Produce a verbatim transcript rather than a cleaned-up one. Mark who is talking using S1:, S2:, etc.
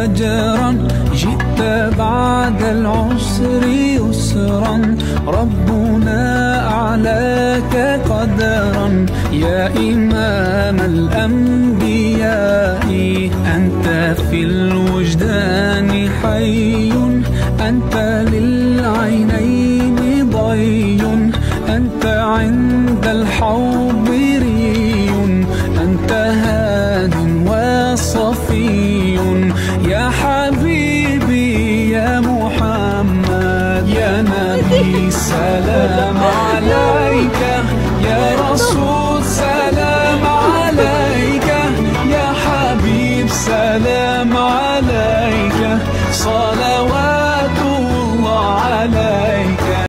S1: أجرا، جئت بعد العسر يسرا، ربنا أعلاك قدرا. يا إمام الأنبياء أنت في الوجدان حي، أنت للعينين ضي، أنت عند الحوض